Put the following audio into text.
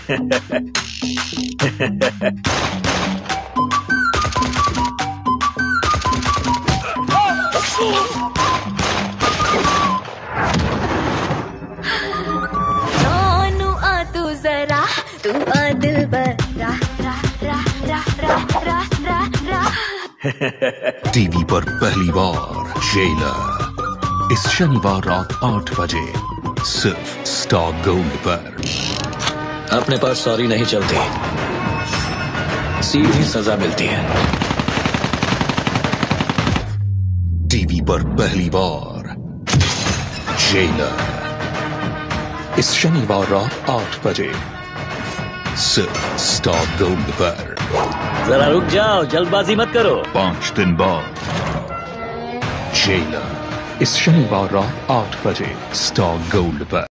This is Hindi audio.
तू आ दिलबर रा रा रा रा रा रा रा रा। टीवी पर पहली बार जेलर इस शनिवार रात 8 बजे सिर्फ स्टार गोल्ड पर। अपने पास सॉरी नहीं चलती, सीधी सजा मिलती है। टीवी पर पहली बार जेलर इस शनिवार रात 8 बजे सिर्फ स्टार गोल्ड पर। जरा रुक जाओ, जल्दबाजी मत करो। 5 दिन बाद जेलर इस शनिवार रात 8 बजे स्टार गोल्ड पर।